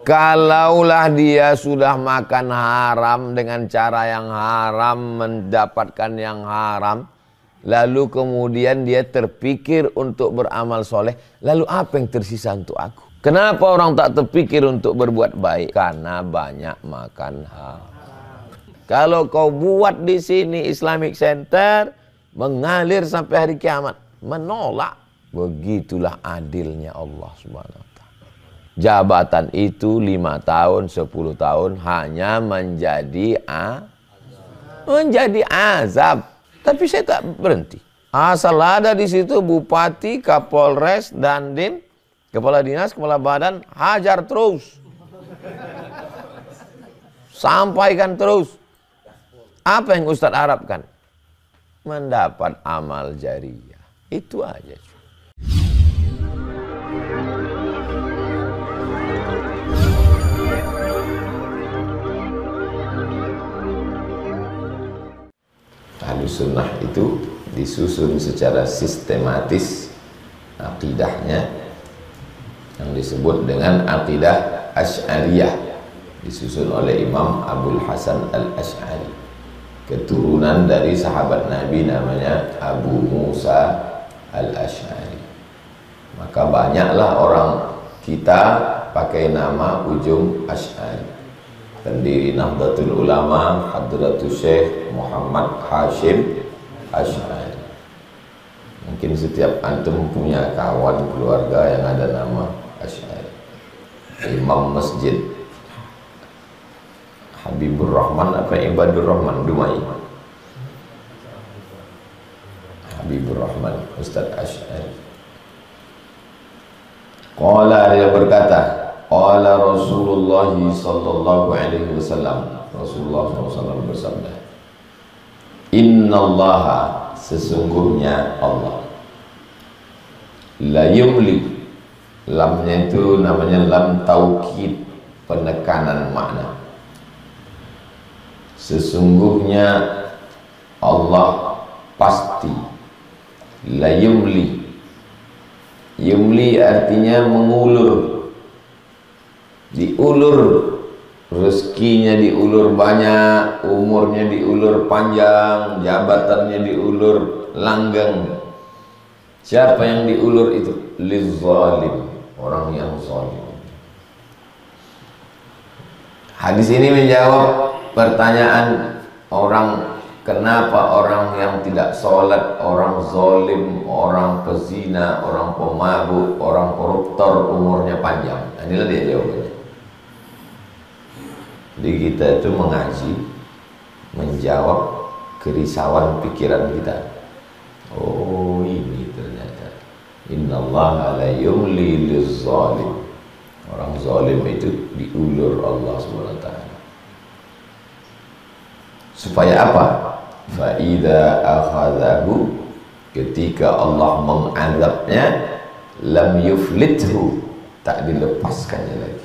Kalaulah dia sudah makan haram dengan cara yang haram, mendapatkan yang haram, lalu kemudian dia terpikir untuk beramal soleh, lalu apa yang tersisa untuk aku? Kenapa orang tak terpikir untuk berbuat baik? Karena banyak makan haram. Kalau kau buat di sini Islamic Center, mengalir sampai hari kiamat, menolak. Begitulah adilnya Allah Subhanahu wa ta'ala. Jabatan itu 5 tahun, 10 tahun hanya menjadi azab. Tapi saya tak berhenti. Asal ada di situ bupati, kapolres, dandim, kepala dinas, kepala badan, hajar terus. Sampaikan terus. Apa yang Ustadz harapkan? Mendapat amal jariyah. Itu aja. Ahlussunnah itu disusun secara sistematis akidahnya yang disebut dengan akidah Asy'ariyah, disusun oleh Imam Abul Hasan Al-Asy'ari, keturunan dari sahabat Nabi namanya Abu Musa Al-Asy'ari. Maka banyaklah orang kita pakai nama ujung Asy'ari. Pendiri Nahdlatul Ulama Hadratus Syekh Muhammad Hashim Asy'ari. Mungkin setiap antum punya kawan keluarga yang ada nama Asy'ari. Imam Masjid Habibur Rahman apa Ibadur Rahman Dumai? Habibur Rahman Ustaz Asy'ari. Qala, dia berkata, qala Rasulullah sallallahu alaihi wasallam, Rasulullah SAW bersabda, innallaha, sesungguhnya Allah, la yumli, lamnya itu namanya lam taukid, penekanan makna. Sesungguhnya Allah pasti, la yumli. Yumli artinya mengulur, diulur, rezekinya diulur banyak, umurnya diulur panjang, jabatannya diulur langgeng. Siapa yang diulur itu? Lizalim, orang yang zalim. Hadis ini menjawab pertanyaan orang, kenapa orang yang tidak sholat, orang zalim, orang pezina, orang pemabuk, orang koruptor umurnya panjang? Inilah dia jawabannya. Jadi kita itu mengaji, menjawab kerisauan pikiran kita. Oh, ini ternyata innallaha la yumli liz-zalim. Orang zalim itu diulur Allah SWT. Supaya apa? Fa'idha akhadhahu, ketika Allah mengazabnya, lam yuflithu, tak dilepaskannya lagi.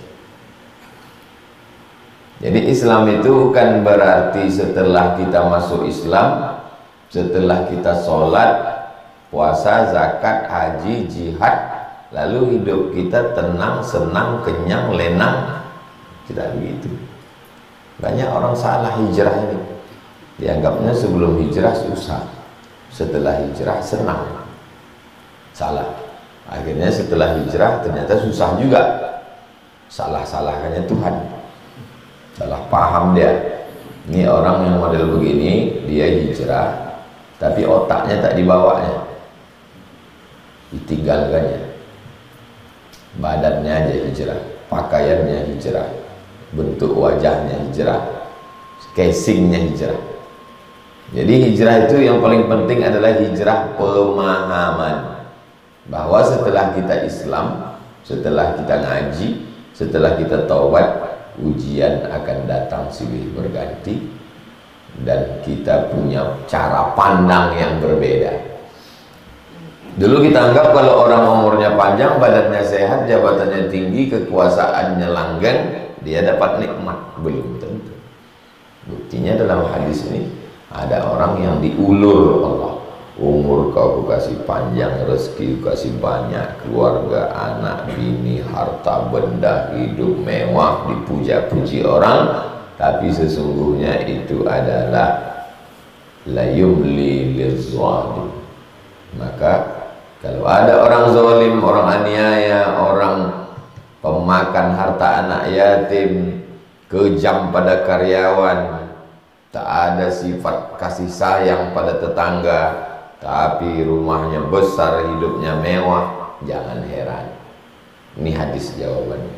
Jadi Islam itu bukan berarti setelah kita masuk Islam, setelah kita sholat, puasa, zakat, haji, jihad, lalu hidup kita tenang, senang, kenyang, lenang. Tidak begitu. Banyak orang salah hijrah ini. Dianggapnya sebelum hijrah susah, setelah hijrah senang. Salah. Akhirnya setelah hijrah ternyata susah juga. Salah-salahkannya Tuhan. Salah paham dia. Ini orang yang model begini, dia hijrah, tapi otaknya tak dibawanya, ditinggalkannya. Badannya aja hijrah, pakaiannya hijrah, bentuk wajahnya hijrah, casingnya hijrah. Jadi hijrah itu yang paling penting adalah hijrah pemahaman, bahwa setelah kita Islam, setelah kita ngaji, setelah kita taubat, ujian akan datang silih berganti, dan kita punya cara pandang yang berbeda. Dulu kita anggap kalau orang umurnya panjang, badannya sehat, jabatannya tinggi, kekuasaannya langgeng, dia dapat nikmat. Belum tentu. Buktinya dalam hadis ini ada orang yang diulur Allah. umur kau kasih panjang, rezeki kasih banyak, keluarga, anak, bini, harta, benda, hidup mewah, dipuja-puji orang, tapi sesungguhnya itu adalah la yumli lizalim. Maka kalau ada orang zalim, orang aniaya, orang pemakan harta anak yatim, kejam pada karyawan, tak ada sifat kasih sayang pada tetangga, tapi rumahnya besar, hidupnya mewah, jangan heran. Ini hadis jawabannya.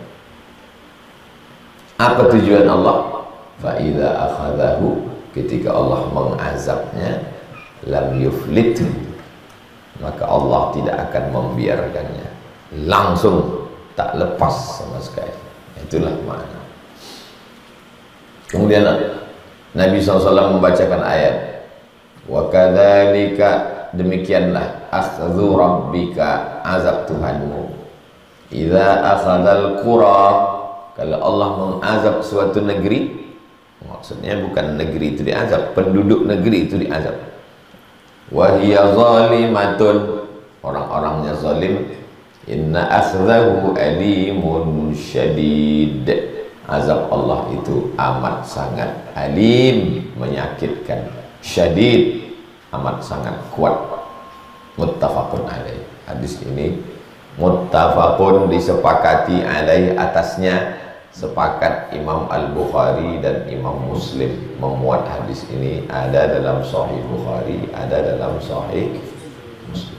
Apa tujuan Allah? Fa idza akhadahu, ketika Allah mengazabnya, lam yuflit, maka Allah tidak akan membiarkannya, langsung tak lepas sama sekali. Itulah makna. Kemudian Nabi SAW membacakan ayat, wa kadzalika, demikianlah akhdhu rabbika, azab Tuhanmu, idza akhadzal qura, kalau Allah mengazab suatu negeri, maksudnya bukan negeri itu diazab, penduduk negeri itu diazab. Wa hiya zalimatun, orang-orangnya zalim, inna akhdahu alimun syadid, azab Allah itu amat sangat alim, menyakitkan, syadid, amat sangat kuat. Muttafaqun alaih. Hadis ini muttafaqun, disepakati alaih, atasnya sepakat Imam Al-Bukhari dan Imam Muslim memuat hadis ini. Ada dalam Sahih Bukhari, ada dalam Sahih Muslim.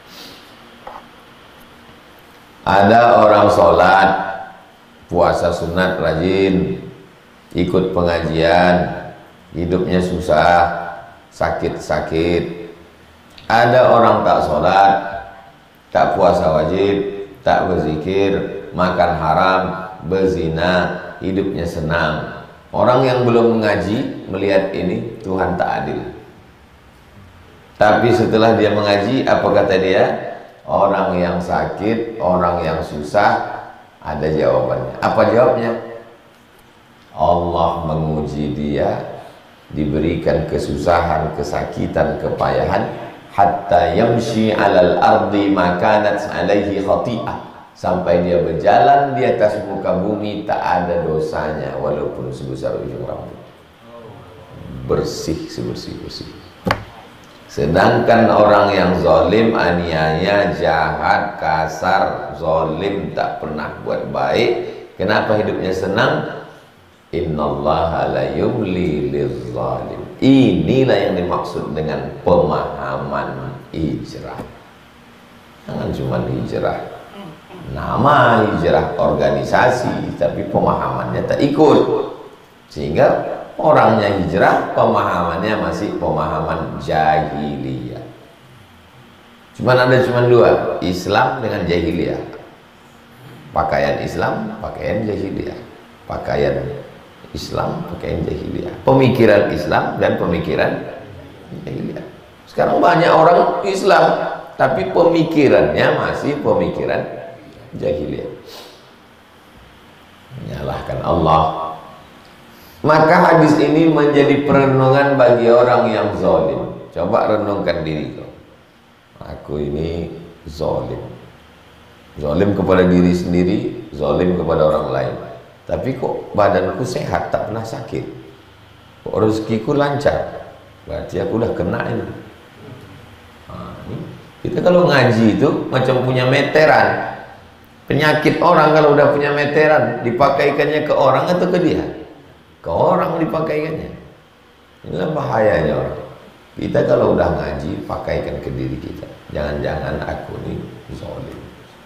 Ada orang sholat, puasa sunat rajin, ikut pengajian, hidupnya susah, sakit-sakit. Ada orang tak sholat, tak puasa wajib, tak berzikir, makan haram, berzina, hidupnya senang. Orang yang belum mengaji melihat ini, Tuhan tak adil. Tapi setelah dia mengaji, apa kata dia? Orang yang sakit, orang yang susah, ada jawabannya. Apa jawabnya? Allah menguji dia, diberikan kesusahan, kesakitan, kepayahan, hatta yamshi alal ardi makanat alaihi khati'ah, sampai dia berjalan di atas muka bumi tak ada dosanya walaupun sebesar ujung rambut, bersih sebersih-bersih. Sedangkan orang yang zalim, aniaya, jahat, kasar, zalim, tak pernah buat baik, kenapa hidupnya senang? Innallaha la yumli lizzalim. Inilah yang dimaksud dengan pemahaman hijrah. Jangan cuma hijrah nama, hijrah organisasi, tapi pemahamannya tak ikut, sehingga orangnya hijrah, pemahamannya masih pemahaman jahiliyah. Ada dua, Islam dengan jahiliyah. Pakaian Islam, pakaian jahiliyah. Pakaian Islam, pakaian jahiliyah. Pemikiran Islam dan pemikiran jahiliyah. Sekarang banyak orang Islam, tapi pemikirannya masih pemikiran jahiliyah, menyalahkan Allah. Maka hadis ini menjadi perenungan bagi orang yang zalim. Coba renungkan diri kau. Aku ini zalim, zalim kepada diri sendiri, zalim kepada orang lain. Tapi kok badanku sehat, tak pernah sakit, kok rezekiku lancar, berarti aku udah kena ini. Kita kalau ngaji itu macam punya meteran. Penyakit orang kalau udah punya meteran, dipakaikannya ke orang atau ke dia? Ke orang dipakaikannya. Inilah bahayanya orang. Kita kalau udah ngaji, pakaikan ke diri kita. Jangan-jangan aku ini zalim,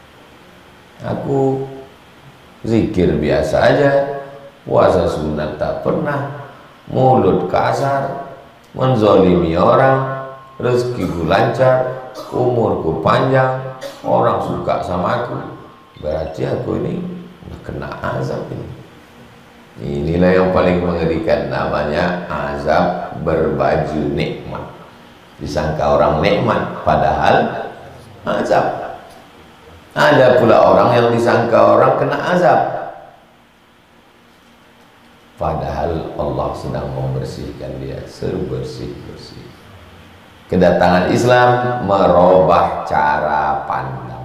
aku zikir biasa aja, puasa sunat tak pernah, mulut kasar, menzalimi orang, rezekiku lancar, umurku panjang, orang suka sama aku, berarti aku ini kena azab ini. Inilah yang paling mengerikan, namanya azab berbaju nikmat. Disangka orang nikmat, padahal azab. Ada pula orang yang disangka orang kena azab, padahal Allah sedang membersihkan dia sebersih-bersih. Kedatangan Islam merubah cara pandang.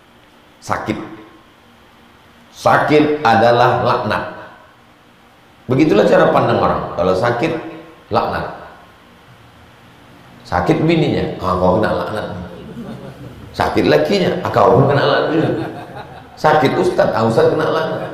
Sakit adalah laknat. Begitulah cara pandang orang. Kalau sakit, laknat. Sakit bininya, kau kena laknat. Sakit lakinya, kau pun kena laknat. Sakit ustaz, ustaz kena laknat.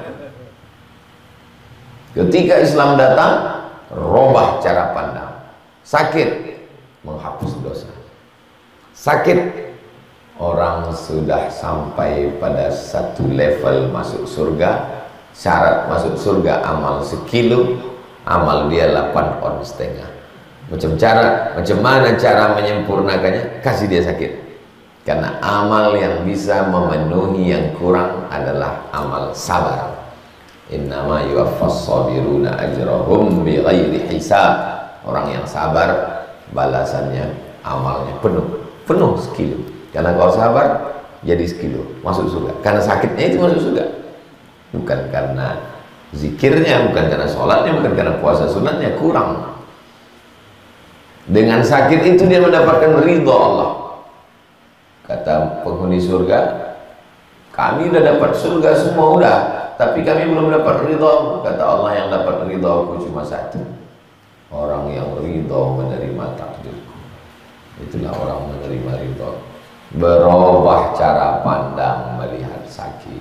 Ketika Islam datang, rubah cara pandang. Sakit menghapus dosa. Sakit, orang sudah sampai pada satu level masuk surga. Syarat masuk surga amal sekilo, amal dia 8 on setengah. Macam mana cara menyempurnakannya? Kasih dia sakit. Karena amal yang bisa memenuhi yang kurang adalah amal sabar. Innama yuwaffas sabiruna ajrahum bighairi hisab. Orang yang sabar balasannya amalnya penuh sekilo. Karena kalau sabar jadi sekilo masuk surga. Karena sakitnya itu masuk surga, bukan karena zikirnya, bukan karena sholatnya, bukan karena puasa sunatnya kurang. Dengan sakit itu dia mendapatkan ridho Allah. Kata penghuni surga, kami udah dapat surga semua udah, tapi kami belum dapat ridho. Kata Allah, yang dapat ridho aku cuma satu, orang yang ridho menerima takdirku. Itulah orang menerima ridho. Berubah cara pandang melihat sakit.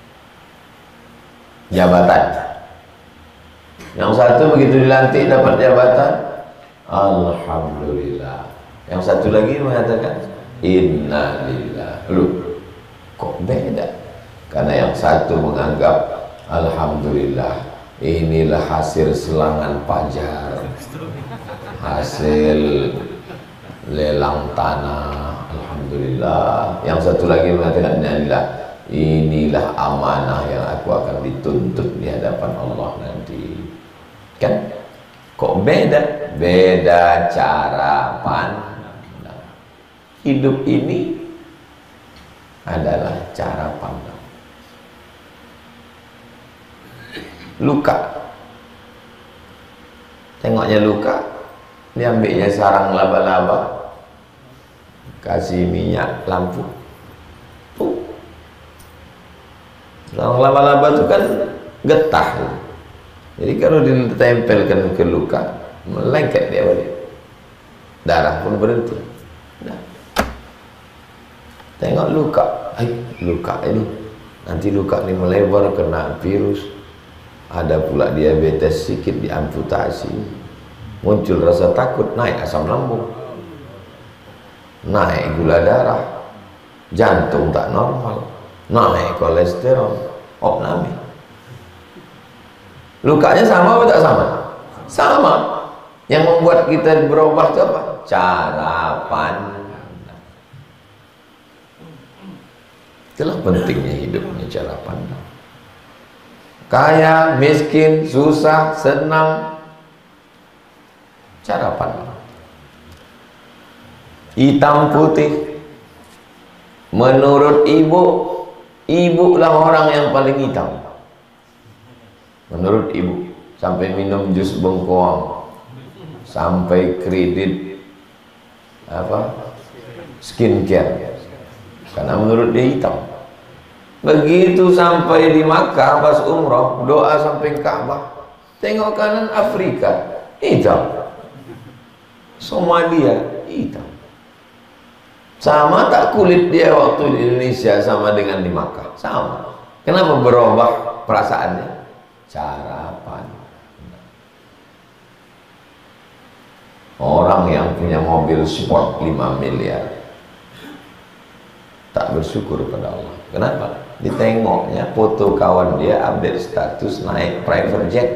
Jabatan, yang satu begitu dilantik dapat jabatan, alhamdulillah. Yang satu lagi mengatakan innalillah. Loh, kok beda? Karena yang satu menganggap alhamdulillah, inilah hasil selangan pajar, hasil lelang tanah, alhamdulillah. Yang satu lagi mengatakan inilah amanah yang aku akan dituntut di hadapan Allah nanti. Kan? Kok beda? Beda cara pandang. Hidup ini adalah cara pandang. Luka, tengoknya luka, diambilnya sarang laba-laba, kasih minyak lampu, sarang laba-laba itu kan getah. Jadi kalau ditempelkan ke luka, melengket dia balik, darah pun berhenti. Nah, tengok luka, luka ini nanti luka ini melebar kena virus, ada pula diabetes sedikit diamputasi, muncul rasa takut, naik asam lambung, naik gula darah, jantung tak normal, naik kolesterol, opname. Lukanya sama atau tak sama? Sama. Yang membuat kita berubah itu apa? Cara pandang. Itulah pentingnya hidupnya cara pandang. Kaya, miskin, susah, senang, cara pandang. Hitam putih, menurut ibu lah orang yang paling hitam. Menurut ibu, sampai minum jus bengkoang, sampai kredit skincare, karena menurut dia hitam. Begitu sampai di Makkah pas umroh, doa sampai Ka'bah, tengok kanan Afrika, hitam. Somalia, hitam. Sama tak kulit dia waktu di Indonesia sama dengan di Makkah? Sama. Kenapa berubah perasaannya? Cara pandang. Orang yang punya mobil sport 5 miliar tak bersyukur pada Allah. Kenapa? Ditengoknya foto kawan dia update status naik private jet.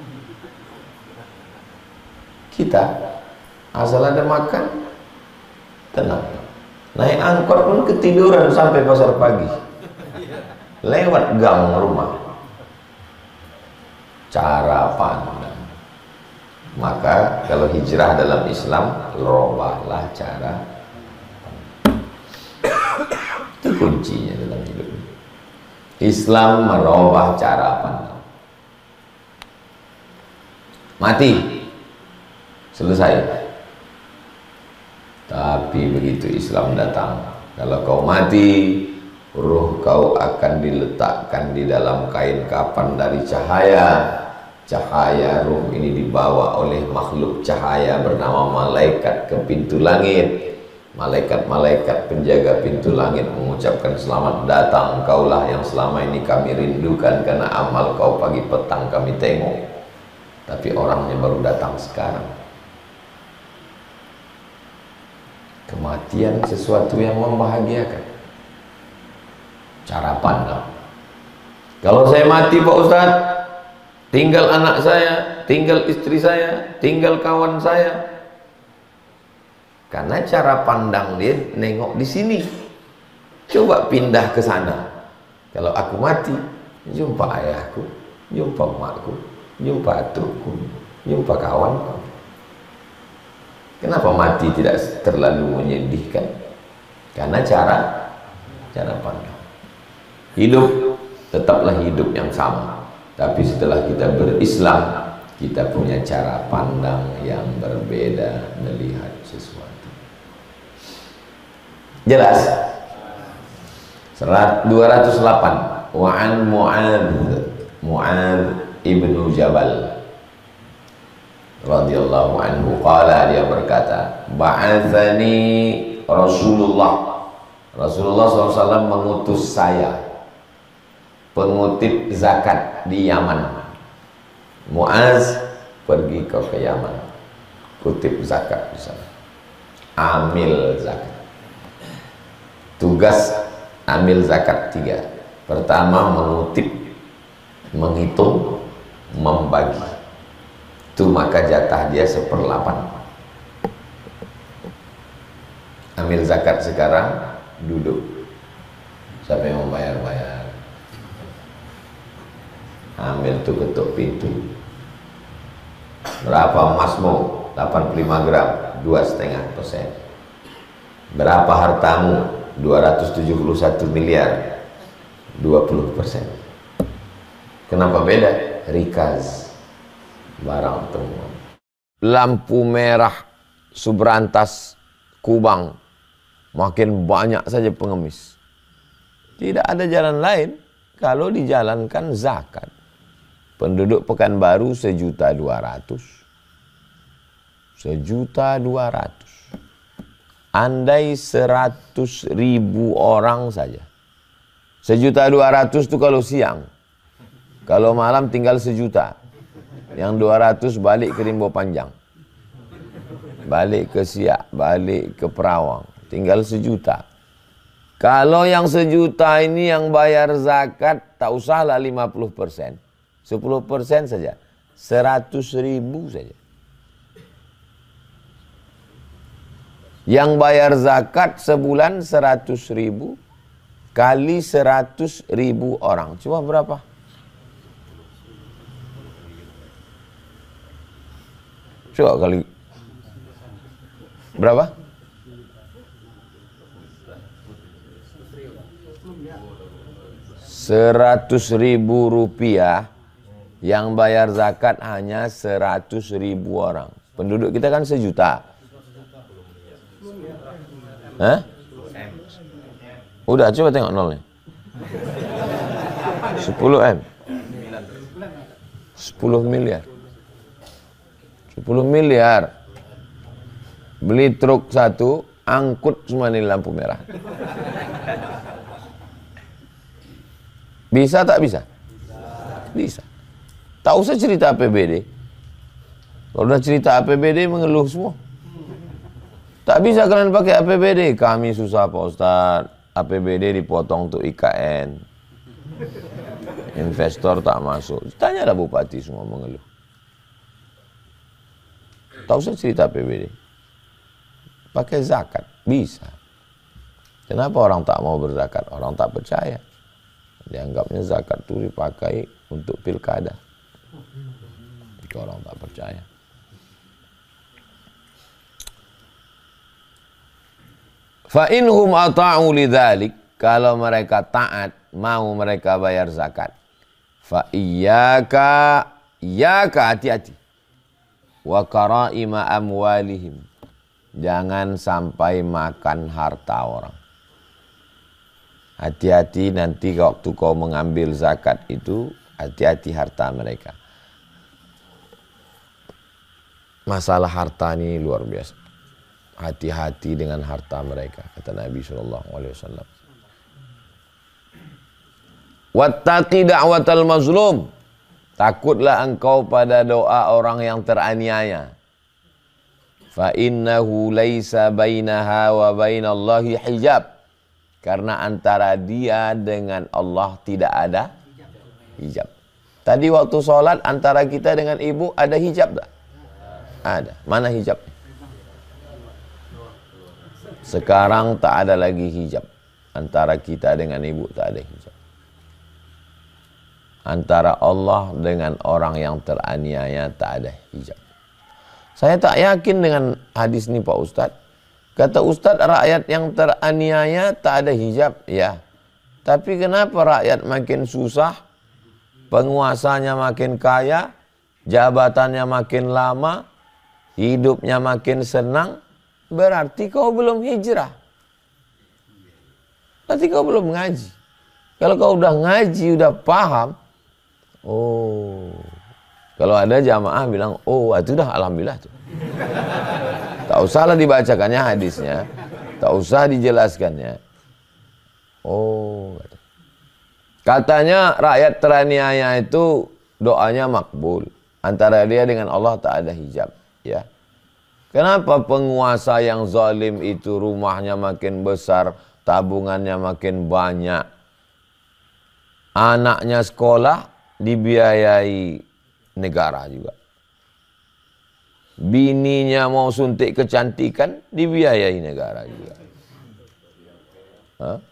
Kita asal ada makan tenang, naik angkot pun ketiduran sampai pasar pagi, lewat gang rumah. Cara pandang. Maka kalau hijrah dalam Islam, robahlah cara pandang. Itu kuncinya dalam hidup. Islam merubah cara pandang. Mati, selesai. Tapi begitu Islam datang, kalau kau mati, ruh kau akan diletakkan di dalam kain kafan dari cahaya. Cahaya ruh ini dibawa oleh makhluk cahaya bernama malaikat ke pintu langit. Malaikat-malaikat penjaga pintu langit mengucapkan, selamat datang, kaulah yang selama ini kami rindukan, karena amal kau pagi petang kami tengok, tapi orangnya baru datang sekarang. Kematian sesuatu yang membahagiakan. Cara pandang. Kalau saya mati Pak Ustadz, tinggal anak saya, tinggal istri saya, tinggal kawan saya. Karena cara pandang dia nengok di sini. Coba pindah ke sana. Kalau aku mati, jumpa ayahku, jumpa emakku, jumpa atukku, jumpa kawanku. Kenapa mati tidak terlalu menyedihkan? Karena cara pandang. Hidup tetaplah hidup yang sama, tapi setelah kita berislam, kita punya cara pandang yang berbeda melihat sesuatu. Jelas? 208. Wa'an Mu'adz ibnu Jabal radhiyallahu anhu qala, dia berkata, ba'athani Rasulullah SAW mengutus saya pengutip zakat di Yaman. Mu'adz pergi ke Yaman, kutip zakat di sana, amil zakat. Tugas amil zakat 3. Pertama, mengutip, menghitung, membagi. Itu maka jatah dia 1/8. Amil zakat sekarang duduk, siapa yang mau bayar? Amil tuh ketuk pintu. Berapa emasmu? 85 gram, 2,5%. Berapa hartamu? 271 miliar, 20%. Kenapa beda? Rikaz, barang temuan. Lampu merah Subrantas Kubang, makin banyak saja pengemis. Tidak ada jalan lain kalau dijalankan zakat. Penduduk Pekanbaru 1.200.000. 1.200.000. Andai 100.000 orang saja. 1.200.000 itu kalau siang. Kalau malam tinggal 1 juta. Yang 200 balik ke Rimbo Panjang, balik ke Siak, balik ke Perawang. Tinggal 1 juta. Kalau yang 1 juta ini yang bayar zakat, tak usahlah 50%. 10% saja. 100.000 saja. Yang bayar zakat sebulan 100.000 kali 100.000 orang. Coba berapa? Coba kali berapa? 100.000 rupiah. Yang bayar zakat hanya 100.000 orang. Penduduk kita kan 1 juta. Hah? Udah, coba tengok nolnya. 10 M. 10 miliar. 10 miliar. Beli truk 1, angkut semua ini lampu merah. Bisa tak bisa? Bisa. Tak usah cerita APBD. Kalau udah cerita APBD mengeluh semua. Tak bisa kalian pakai APBD. Kami susah Pak Ustadz. APBD dipotong untuk IKN. Investor tak masuk. Tanyalah bupati semua mengeluh. Tak usah cerita APBD. Pakai zakat. Bisa. Kenapa orang tak mau berzakat? Orang tak percaya. Dianggapnya zakat itu dipakai untuk pilkada. Itu orang tak percaya. Fa inhum ata'u lidzalik, kalau mereka taat, mau mereka bayar zakat. Fa iyyaka hati-hati. Wa karaima amwalihim, Jangan sampai makan harta orang. Hati-hati nanti waktu kau mengambil zakat itu, hati-hati harta mereka. Masalah harta ini luar biasa. Hati-hati dengan harta mereka, kata Nabi SAW. Wattaqi da'watal mazlum. Takutlah engkau pada doa orang yang teraniaya. Fa innahu laisa bainaha wa bainallahi hijab. Karena antara dia dengan Allah tidak ada hijab. Tadi waktu sholat antara kita dengan ibu ada hijab tak? Ada. Mana hijabnya? Sekarang tak ada lagi hijab. Antara kita dengan ibu tak ada hijab. Antara Allah dengan orang yang teraniaya tak ada hijab. Saya tak yakin dengan hadis ini Pak Ustadz. Kata Ustadz, rakyat yang teraniaya tak ada hijab. Ya. Tapi kenapa rakyat makin susah, penguasanya makin kaya, jabatannya makin lama, hidupnya makin senang, berarti kau belum hijrah. Berarti kau belum ngaji. Kalau kau udah ngaji, udah paham, oh, kalau ada jamaah bilang, oh itu dah alhamdulillah tuh. Tak usahlah dibacakannya hadisnya, tak usah dijelaskannya. Oh, katanya rakyat teraniaya itu doanya makbul. Antara dia dengan Allah tak ada hijab. Ya, kenapa penguasa yang zalim itu rumahnya makin besar, tabungannya makin banyak, anaknya sekolah dibiayai negara juga. Bininya mau suntik kecantikan dibiayai negara juga. Hah?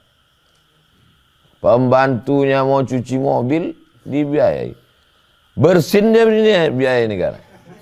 Pembantunya mau cuci mobil dibiayai. Bersin dia biayai negara.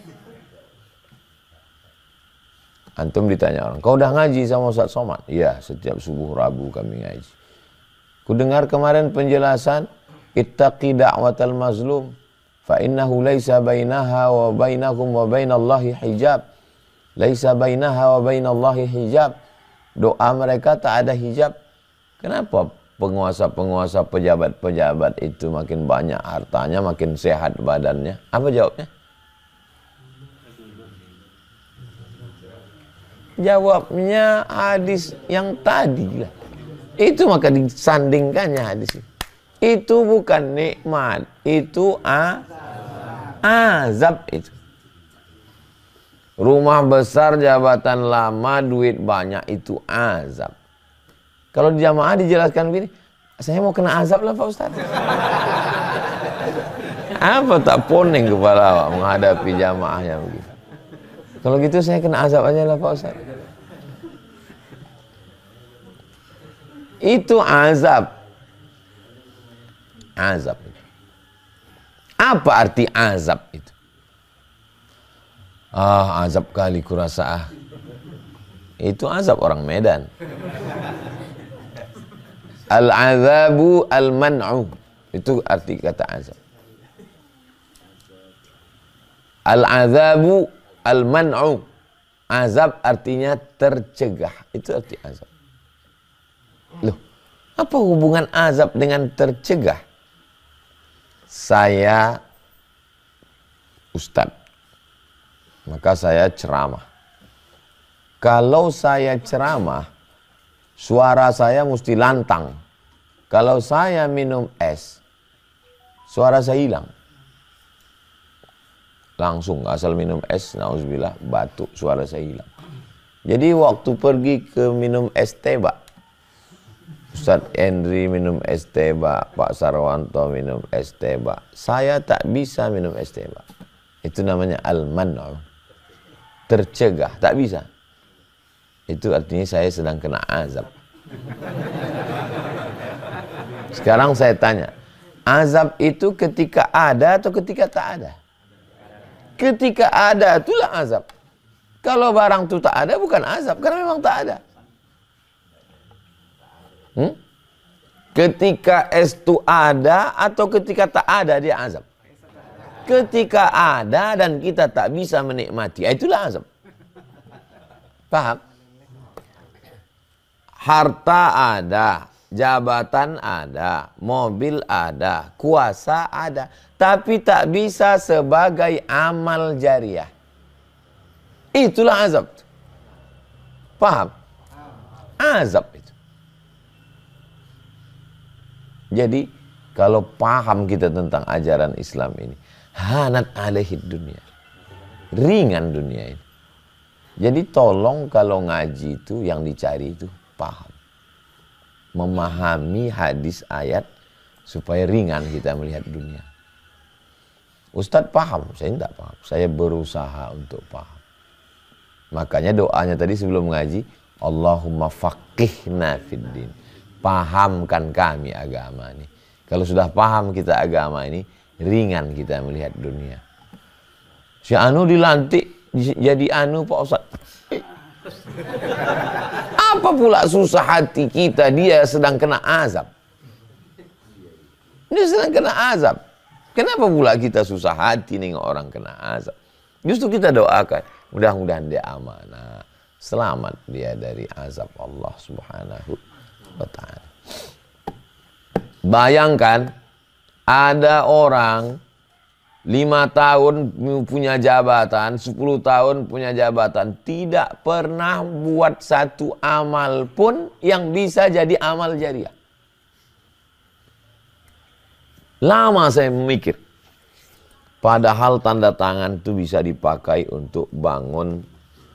Antum ditanya orang, kau udah ngaji sama Ustaz Somad? Iya, setiap subuh Rabu kami ngaji. Ku dengar kemarin penjelasan ittaqi da'watal mazlum fa innahu laisa bainaha wa bainakum wa bainallahi hijab. Laisa bainaha wa bainallahi hijab. Doa mereka tak ada hijab. Kenapa penguasa-penguasa, pejabat-pejabat itu makin banyak hartanya, makin sehat badannya? Apa jawabnya? Jawabnya hadis yang tadi lah. Itu maka disandingkannya hadis itu. Itu bukan nikmat, itu azab itu. Rumah besar, jabatan lama, duit banyak, itu azab. Kalau di jamaah dijelaskan begini, saya mau kena azab lah Pak Ustadz. Apa tak poning kepala Pak menghadapi jamaahnya begitu. Kalau gitu saya kena azab aja lah Pak Ustadz. Itu azab. Azab itu. Apa arti azab itu? Azab kali kurasa. Itu azab orang Medan. Al-azabu al-man'u. Itu arti kata azab. Al-azabu al-man'u. Azab artinya tercegah. Itu arti azab. Loh, apa hubungan azab dengan tercegah? Saya ustadz, maka saya ceramah. Kalau saya ceramah, suara saya mesti lantang. Kalau saya minum es, suara saya hilang. Langsung asal minum es, nauzubillah, batuk, suara saya hilang. Jadi waktu pergi ke minum es teba, Ustadz Henry minum es teba, Pak Sarwanto minum es teba, saya tak bisa minum es teba. Itu namanya al-man'u, tercegah, tak bisa. Itu artinya saya sedang kena azab. Sekarang saya tanya, azab itu ketika ada atau ketika tak ada? Ketika ada itulah azab. Kalau barang itu tak ada bukan azab, karena memang tak ada. Ketika es itu ada atau ketika tak ada dia azab? Ketika ada dan kita tak bisa menikmati, itulah azab. Paham? Harta ada, jabatan ada, mobil ada, kuasa ada, tapi tak bisa sebagai amal jariah. Itulah azab. Paham? Azab itu. Jadi kalau paham kita tentang ajaran Islam ini, hanat alaihid dunia, ringan dunia ini. Jadi tolong kalau ngaji itu yang dicari itu paham, memahami hadis ayat supaya ringan kita melihat dunia. Ustadz paham, saya tidak paham, saya berusaha untuk paham. Makanya doanya tadi sebelum ngaji, Allahumma faqihna fiddin, pahamkan kami agama ini. Kalau sudah paham kita agama ini, ringan kita melihat dunia. Si Anu dilantik jadi Anu Pak Ustaz. Apa pula susah hati kita, dia sedang kena azab. Dia sedang kena azab. Kenapa pula kita susah hati nengok orang kena azab? Justru kita doakan, mudah-mudahan dia amanah, selamat dia dari azab Allah Subhanahu wa ta'ala. Bayangkan ada orang 5 tahun punya jabatan, 10 tahun punya jabatan, tidak pernah buat satu amal pun yang bisa jadi amal jariah. Lama saya memikir. Padahal tanda tangan itu bisa dipakai untuk bangun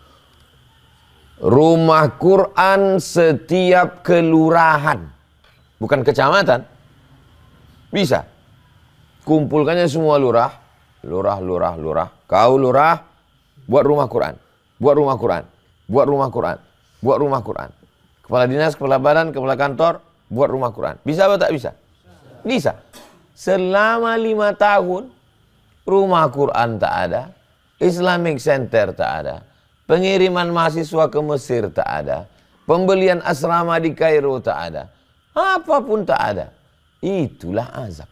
rumah Quran setiap kelurahan. Bukan kecamatan. Bisa. Kumpulkannya semua lurah. Kau lurah, buat rumah Quran. Buat rumah Quran. Buat rumah Quran. Buat rumah Quran. Kepala dinas, kepala badan, kepala kantor, buat rumah Quran. Bisa atau tak bisa? Bisa. Selama 5 tahun, rumah Quran tak ada, Islamic Center tak ada, pengiriman mahasiswa ke Mesir tak ada, pembelian asrama di Kairo tak ada, apapun tak ada. Itulah azab.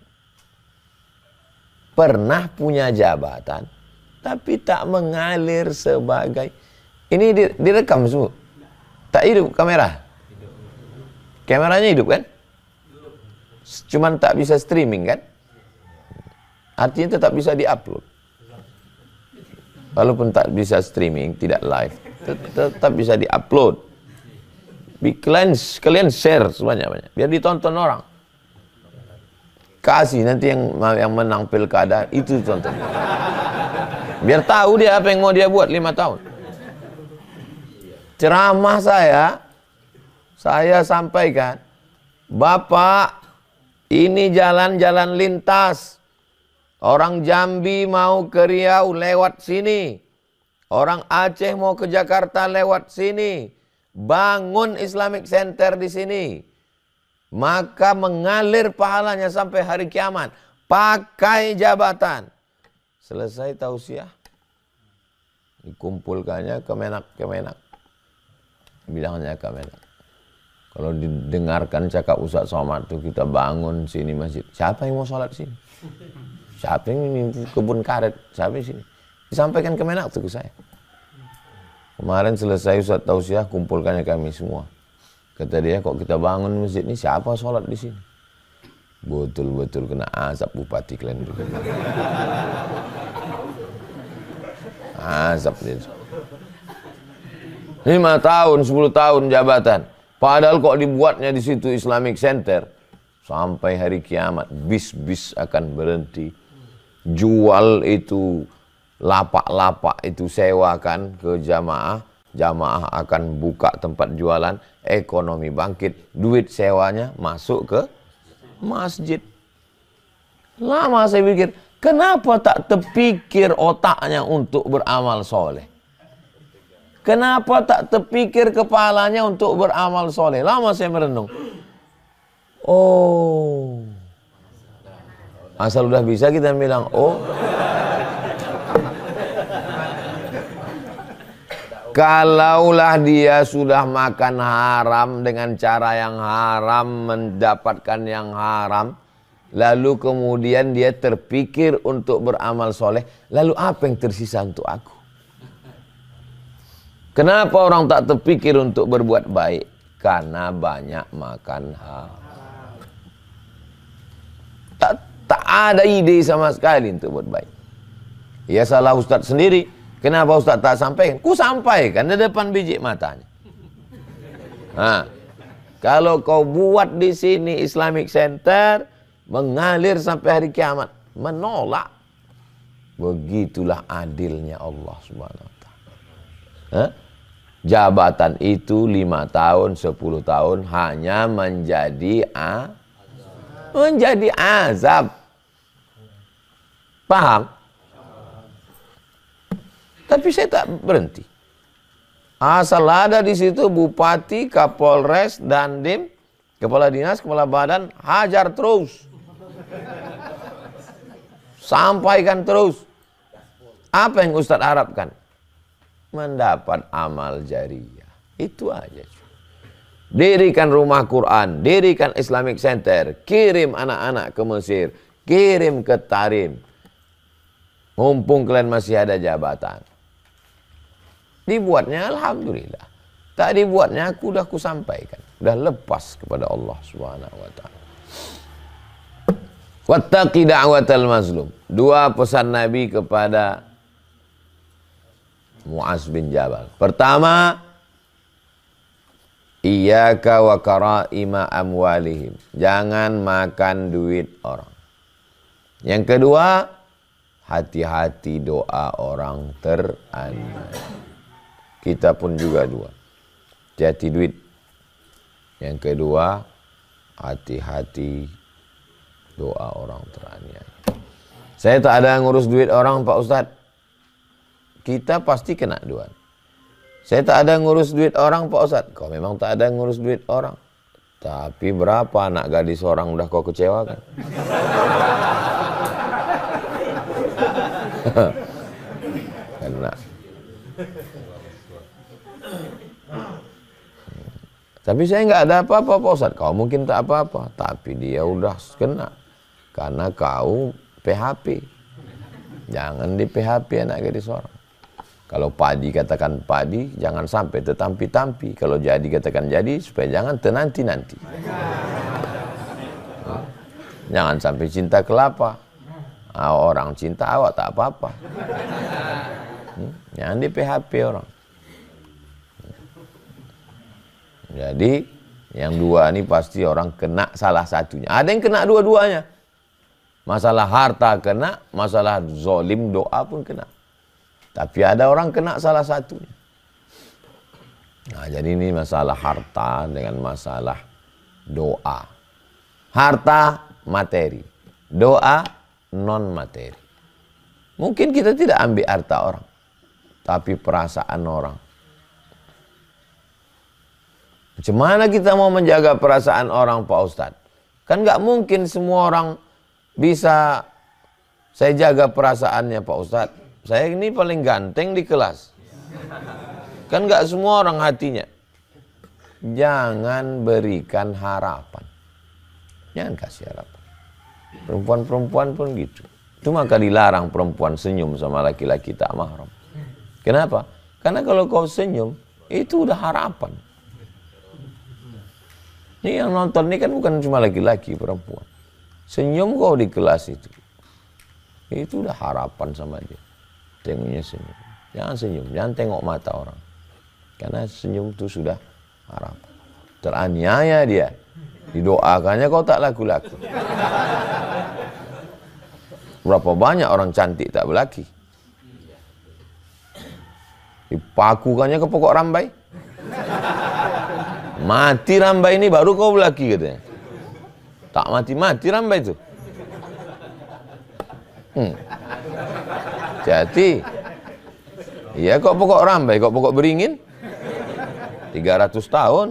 Pernah punya jabatan, tapi tak mengalir sebagai... Ini direkam semua. Tak hidup kamera. Kameranya hidup kan? Cuman tak bisa streaming kan? Artinya tetap bisa diupload. Walaupun tak bisa streaming, tidak live, tetap bisa diupload. Kalian share sebanyak-banyak, biar ditonton orang. Kasih nanti yang menang pilkada itu tonton. Biar tahu dia apa yang mau dia buat 5 tahun. Ceramah saya sampaikan, Bapak, ini jalan-jalan lintas. Orang Jambi mau ke Riau lewat sini. Orang Aceh mau ke Jakarta lewat sini. Bangun Islamic Center di sini. Maka mengalir pahalanya sampai hari kiamat. Pakai jabatan. Selesai tausiah. Dikumpulkannya Kemenak. Bilangnya Kemenak. Kalau didengarkan cakap Ustaz Somad tuh, kita bangun sini masjid. Siapa yang mau sholat sini? Siapa yang ini kebun karet? Siapa yang sini? Disampaikan Kemenak tuh ke saya. Kemarin selesai Ustaz tausiah, kumpulkannya kami semua. Kata dia, kok kita bangun masjid ini, siapa sholat di sini? Betul-betul kena azab bupati kalian dulu. Azab dia. 5 tahun, 10 tahun jabatan. Padahal kok dibuatnya di situ Islamic Center, sampai hari kiamat bis-bis akan berhenti. Jual itu lapak-lapak itu sewakan ke jamaah. Jamaah akan buka tempat jualan, ekonomi bangkit, duit sewanya masuk ke masjid. Lama saya pikir, kenapa tak terpikir otaknya untuk beramal soleh? Kenapa tak terpikir kepalanya untuk beramal soleh? Lama saya merenung. Oh, asal udah bisa kita bilang, oh. Kalaulah dia sudah makan haram dengan cara yang haram, mendapatkan yang haram, lalu kemudian dia terpikir untuk beramal soleh, lalu apa yang tersisa untuk aku? Kenapa orang tak terpikir untuk berbuat baik? Karena banyak makan haram. Tak ada ide sama sekali untuk buat baik. Ya salah Ustaz sendiri. Kenapa Ustaz tak sampaikan? Ku sampaikan di depan biji matanya. Kalau kau buat di sini Islamic Center, mengalir sampai hari kiamat, menolak. Begitulah adilnya Allah Subhanahu Wa Taala. Jabatan itu 5 tahun, 10 tahun hanya menjadi azab. Paham? Tapi saya tak berhenti. Asal ada di situ bupati, kapolres, dandim, kepala dinas, kepala badan, hajar terus. Sampaikan terus. Apa yang Ustadz harapkan? Mendapat amal jariah. Itu aja. Dirikan rumah Quran, dirikan Islamic Center, kirim anak-anak ke Mesir, kirim ke Tarim. Mumpung kalian masih ada jabatan. Dibuatnya alhamdulillah. Tak dibuatnya aku dah sampaikan. Dah lepas kepada Allah Subhanahu wa taala. Wattaqi da'watal mazlum. 2 pesan Nabi kepada Mu'az bin Jabal. Pertama, iyyaka wa karaima amwalihim. Jangan makan duit orang. Yang kedua, hati-hati doa orang teraniaya. Kita pun juga 2. Hati-hati duit. Yang kedua, hati-hati doa orang teraniaya. Saya tak ada ngurus duit orang Pak Ustadz. Kita pasti kena duan. Saya tak ada ngurus duit orang Pak Ustadz. Kau memang tak ada ngurus duit orang. Tapi berapa anak gadis orang udah kau kecewakan? Kena. Tapi saya nggak ada apa-apa Pak Ustadz. Kau mungkin tak apa-apa. Tapi dia udah kena. Karena kau PHP. Jangan di PHP anak gadis orang. Kalau padi katakan padi, jangan sampai tertampi-tampi. Kalau jadi katakan jadi, supaya jangan tenanti-nanti. Jangan sampai cinta kelapa. Orang cinta awak tak apa-apa. Jangan di PHP orang. Jadi yang 2 ini pasti orang kena salah satunya. Ada yang kena dua-duanya. Masalah harta kena, masalah zolim doa pun kena. Tapi ada orang kena salah satunya. Nah, jadi ini masalah harta dengan masalah doa. Harta materi, doa non materi. Mungkin kita tidak ambil harta orang, tapi perasaan orang. Macam mana kita mau menjaga perasaan orang Pak Ustadz? Kan nggak mungkin semua orang bisa saya jaga perasaannya Pak Ustadz. Saya ini paling ganteng di kelas. Kan nggak semua orang hatinya. Jangan berikan harapan. Jangan kasih harapan. Perempuan-perempuan pun gitu. Itu maka dilarang perempuan senyum sama laki-laki tak mahram. Kenapa? Karena kalau kau senyum, itu udah harapan. Ini yang nonton ini kan bukan cuma laki-laki, perempuan. Senyum kau di kelas itu udah harapan sama dia. Tengoknya senyum. Jangan senyum, jangan tengok mata orang. Karena senyum itu sudah harapan. Teraniaya dia. Didoakannya kau tak laku-laku. Berapa banyak orang cantik tak berlaki. Dipakukannya ke pokok rambai. Mati rambai ini baru kau berlaki katanya. Tak mati-mati rambai itu. Jadi, iya kok pokok rambai, kok pokok beringin 300 tahun.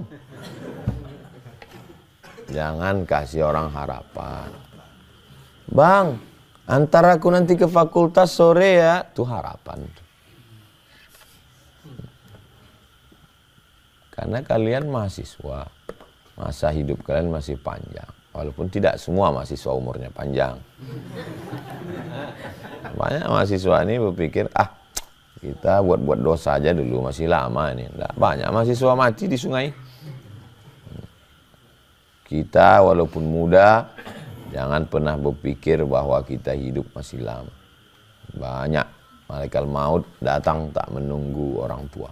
Jangan kasih orang harapan. Bang, antar aku nanti ke fakultas sore ya. Itu harapan. Karena kalian mahasiswa, masa hidup kalian masih panjang. Walaupun tidak semua mahasiswa umurnya panjang. Banyak mahasiswa ini berpikir, Kita buat-buat dosa aja dulu, masih lama ini. Nggak banyak mahasiswa mati di sungai. Kita walaupun muda, jangan pernah berpikir bahwa kita hidup masih lama. Banyak malaikat maut datang tak menunggu orang tua.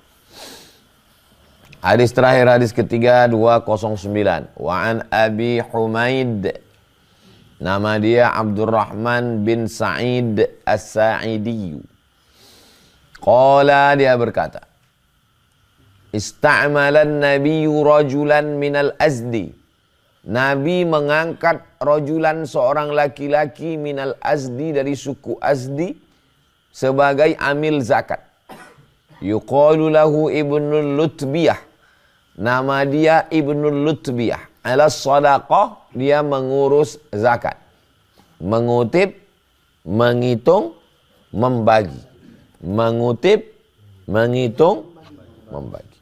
Hadis terakhir, hadis ketiga 209. Wa an Abi Humaid, nama dia Abdurrahman bin Sa'id As-Sa'idi. Qala, dia berkata, Ista'malan nabiyyu rajulan minal azdi. Nabi mengangkat rajulan, seorang laki-laki, minal azdi, dari suku Azdi, sebagai amil zakat. Yuqalu lahu Ibnul Lutbiyah. Nama dia Ibnul Lutbiyah. Ala sadaqah, dia mengurus zakat. Mengutip, menghitung, membagi. Mengutip, menghitung, membagi.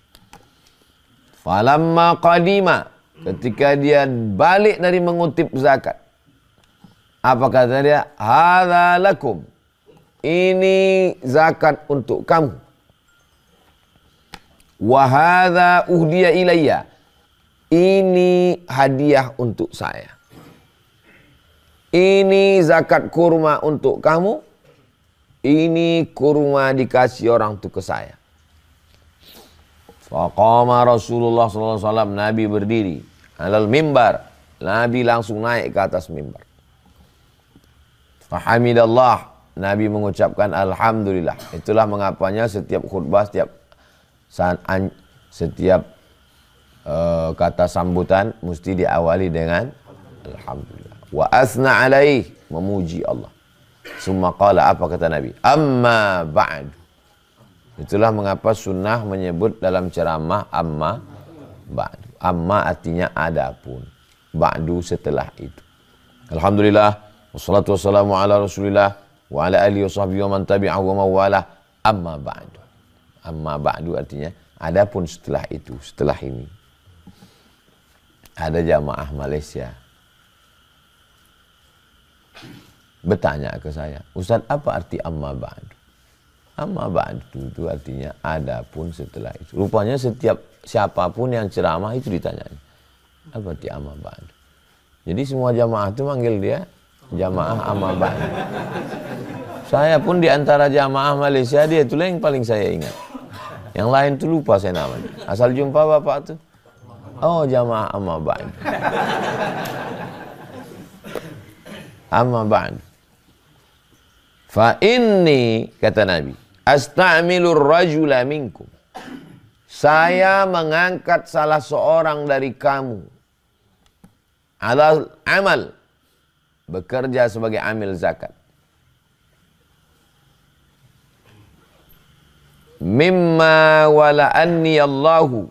Falamma qadima, ketika dia balik dari mengutip zakat, apa kata dia? Hadza lakum, ini zakat untuk kamu. Wa hadza uhdiya ilayya, ini hadiah untuk saya. Ini zakat kurma untuk kamu, ini kurma dikasih orang itu ke saya. Faqama Rasulullah SAW, Nabi berdiri alal mimbar, Nabi langsung naik ke atas mimbar. Fahamidallah, Nabi mengucapkan alhamdulillah. Itulah mengapanya setiap khutbah, setiap kata sambutan mesti diawali dengan alhamdulillah. Wa asna alaih, memuji Allah. Summa qala, apa kata Nabi? Amma ba'du. Itulah mengapa sunnah menyebut dalam ceramah amma ba'du. Amma artinya adapun, ba'du setelah itu. Alhamdulillah, wassalatu wassalamu ala Rasulillah wa ala alihi washabbihi wa man tabi'ahu wa mawalah. Amma ba'du. Amma ba'du artinya adapun setelah itu, setelah ini. Ada jamaah Malaysia bertanya ke saya, Ustaz, apa arti amma ba'du? Amma ba'du itu artinya adapun setelah itu. Rupanya setiap siapapun yang ceramah itu ditanya, apa arti amma ba'du? Jadi semua jamaah itu manggil dia jamaah amma ba'du. Saya pun di antara jamaah Malaysia, dia itulah yang paling saya ingat. Yang lain tuh lupa saya namanya. Asal jumpa bapak tuh, oh jamaah amma ba'du. Amma ba'du. Fa inni, kata Nabi, asta'milur rajula minkum. Saya mengangkat salah seorang dari kamu alal amal, bekerja sebagai amil zakat. Mimma wala anni Allahu,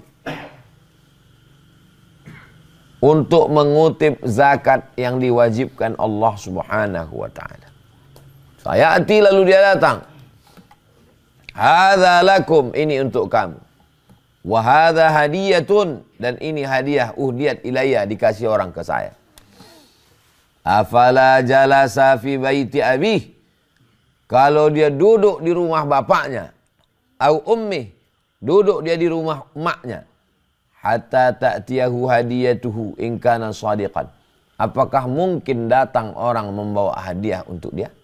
untuk mengutip zakat yang diwajibkan Allah Subhanahu wa ta'ala. Saya ati, lalu dia datang. Hadza lakum, ini untuk kamu. Wa hadza hadiyatun, dan ini hadiah uhdiyat ilayya, dikasih orang ke saya. Afala jalasa fi baiti abih, kalau dia duduk di rumah bapaknya, au ummi, duduk dia di rumah emaknya, hatta ta'tiyahu hadiyatuhu in kana shadiqan, apakah mungkin datang orang membawa hadiah untuk dia?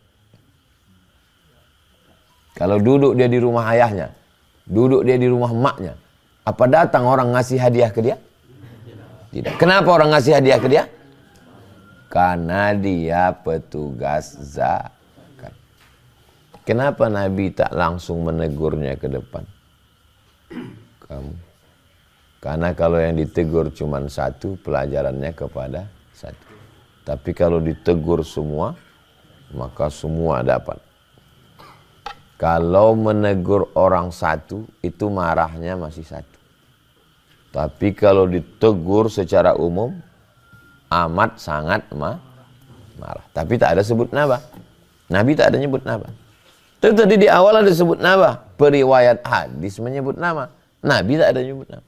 Kalau duduk dia di rumah ayahnya, duduk dia di rumah emaknya, apa datang orang ngasih hadiah ke dia? Tidak. Kenapa orang ngasih hadiah ke dia? Karena dia petugas zakat. Kenapa Nabi tak langsung menegurnya ke depan? Kamu. Karena kalau yang ditegur cuma satu, pelajarannya kepada satu. Tapi kalau ditegur semua, maka semua dapat. Kalau menegur orang satu, itu marahnya masih satu. Tapi kalau ditegur secara umum, amat sangat marah. Tapi tak ada sebut nama. Nabi tak ada nyebut nama. Tapi tadi di awal ada sebut nama. Periwayat hadis menyebut nama. Nabi tak ada nyebut nama.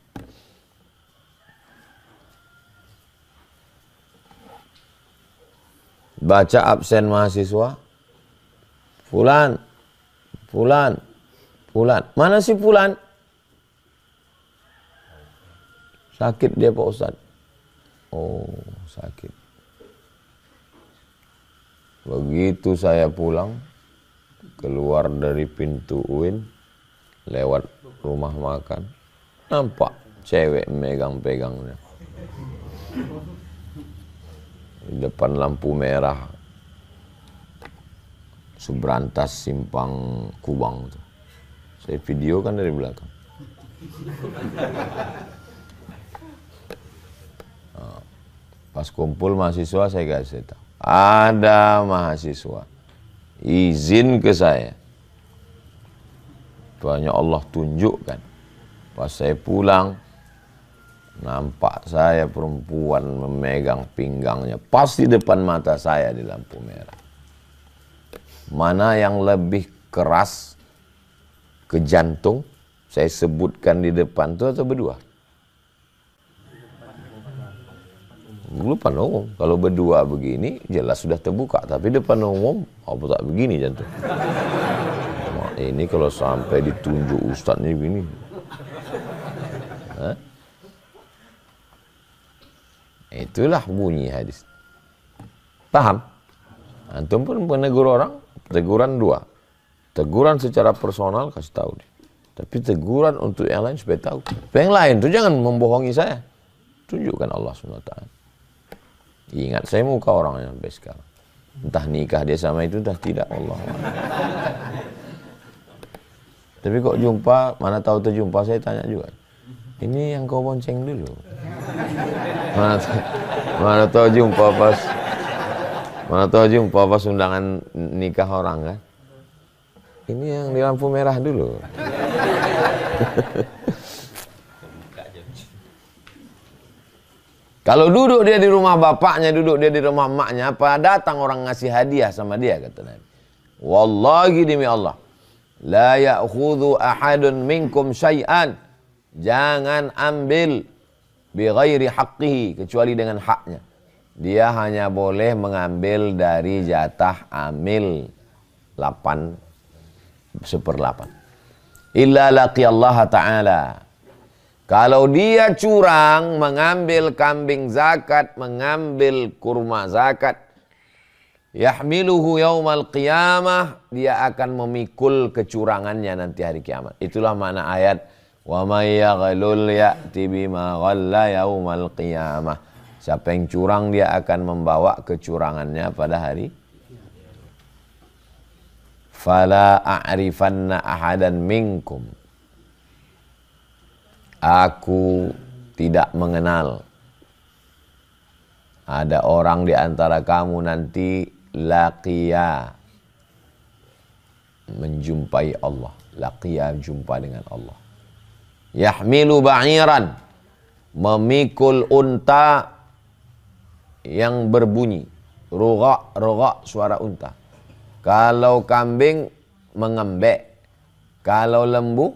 Baca absen mahasiswa. Fulan, Fulan. Mana si Fulan? Sakit dia Pak Ustaz. Oh, sakit. Begitu saya pulang, keluar dari pintu UIN, lewat rumah makan, nampak cewek megang-pegangnya. Di depan lampu merah, Subrantas Simpang Kubang. Saya video kan dari belakang. Pas kumpul mahasiswa saya kasih tahu, ada mahasiswa izin ke saya, banyak Allah tunjukkan. Pas saya pulang, nampak saya perempuan memegang pinggangnya pas di depan mata saya di lampu merah. Mana yang lebih keras ke jantung, saya sebutkan di depan itu atau berdua? Depan umum. Kalau berdua begini jelas sudah terbuka, tapi depan umum apa tak begini jantung. Ini kalau sampai ditunjuk ustaz ni begini. Hah? Itulah bunyi hadis. Paham? Antum pun menegur orang, teguran dua. Teguran secara personal kasih tahu dia. Tapi teguran untuk yang lain supaya tahu. Yang lain tu jangan membohongi saya. Tunjukkan Allah SWT. Ingat saya muka orangnya sampai sekarang. Entah nikah dia sama itu, entah tidak, Allah. Tapi kok jumpa, mana tahu terjumpa, saya tanya juga. Ini yang kau bonceng dulu. Mana tahu jumpa pas undangan nikah orang kan. Ini yang di lampu merah dulu. Kalau duduk dia di rumah bapaknya, duduk dia di rumah emaknya, apa datang orang ngasih hadiah sama dia, kata Nabi. Wallahi demi Allah, la ya'khudhu ahadun minkum syai'an. Jangan ambil bi ghairi haqqihi, kecuali dengan haknya. Dia hanya boleh mengambil dari jatah amil 8/8. Illa laqiyallaha ta'ala. Kalau dia curang mengambil kambing zakat, mengambil kurma zakat, yahmiluhu yaumal qiyamah, dia akan memikul kecurangannya nanti hari kiamat. Itulah makna ayat wa may yaghlul ya'ti bima ghalla yaumal qiyamah. Siapa yang curang dia akan membawa kecurangannya pada hari. Fala a'rifanna ahadan minkum. Aku tidak mengenal ada orang di antara kamu nanti laqiya, menjumpai Allah. Laqiya, jumpa dengan Allah. Yahmilu ba'iran, memikul unta yang berbunyi. Rugha, rugha, suara unta. Kalau kambing mengembek, kalau lembu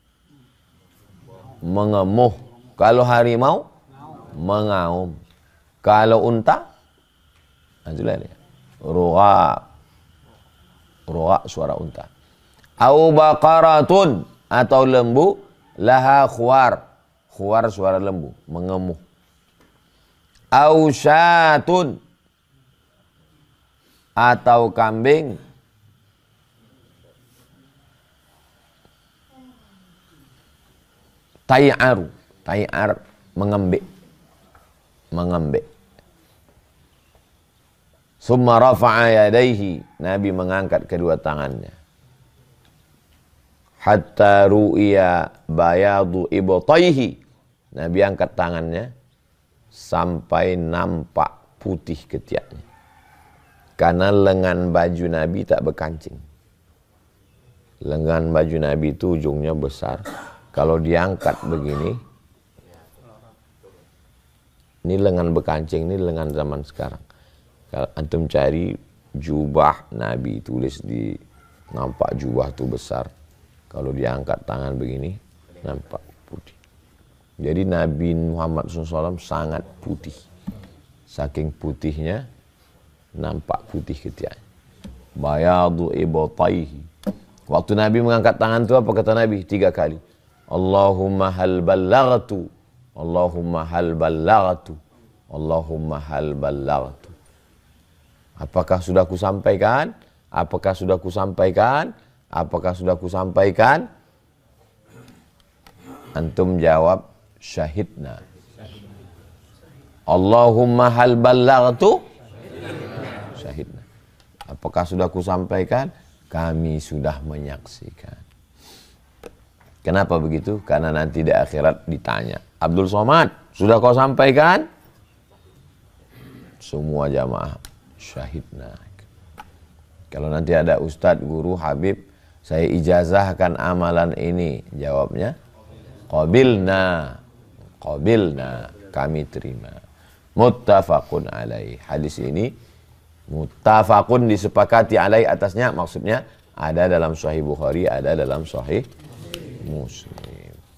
mengemuh, kalau harimau mengaum, kalau unta itulah dia. Rugha, rugha, suara unta. Au baqaratun, atau lembu, laha khuwar, khuwar suara lembu, mengemuh. Au syatun, atau kambing tay'aru, tay'ar, mengembik, mengembik. Summa rafa'a yadaihi, Nabi mengangkat kedua tangannya. Hatta ru'iya bayadu ibtaihi, Nabi angkat tangannya sampai nampak putih ketiaknya. Karena lengan baju Nabi tak berkancing. Lengan baju Nabi itu ujungnya besar. Kalau diangkat begini, ini lengan berkancing, ini lengan zaman sekarang. Kalau antum cari jubah Nabi, tulis di, nampak jubah itu besar. Kalau diangkat tangan begini, nampak putih. Jadi Nabi Muhammad SAW sangat putih. Saking putihnya, nampak putih ketiaknya. Bayadu ibtaihi. Waktu Nabi mengangkat tangan itu apa kata Nabi? 3 kali. Allahumma hal ballaghtu. Allahumma hal ballaghtu. Allahumma hal ballaghtu. Apakah sudah kusampaikan? Apakah sudah kusampaikan? Apakah sudah kusampaikan? Antum jawab syahidna. Allahumma hal ballaghtu? Syahidna. Apakah sudah kusampaikan? Kami sudah menyaksikan. Kenapa begitu? Karena nanti di akhirat ditanya, Abdul Somad, sudah kau sampaikan? Semua jamaah syahidna. Kalau nanti ada ustadz, guru, habib, saya ijazahkan amalan ini, jawabnya qabilna, qabilna, kami terima. Muttafaqun alaih. Hadis ini muttafaqun, disepakati alaih atasnya, maksudnya ada dalam Sahih Bukhari, ada dalam Sahih Muslim.